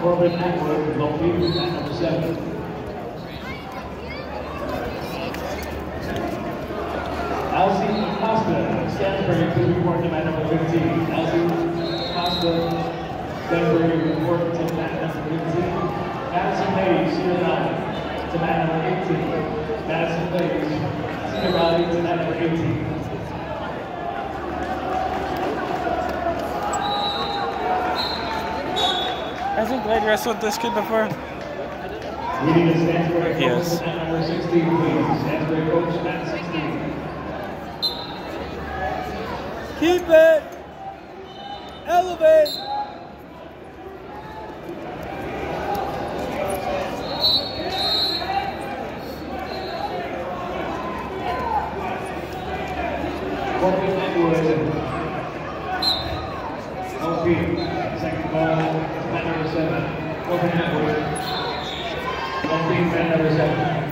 Corbin Atwood, located at number 7. Elsie Costa, Stansbury, please report to mat number 15. Elsie Costa, Stansbury, report to mat number 15. Madison Hayes, Senior Valley, to mat number 18. Madison Hayes, Senior Valley, to mat number 18. Hasn't Blade wrestled this kid before? We need a Stansbury coach Yes. at number 16, please. Stansbury coach at 16. Keep it! Elevate! Corbin Atwood, LP, second ball, mat number 7. Corbin Atwood, LP, mat number 7.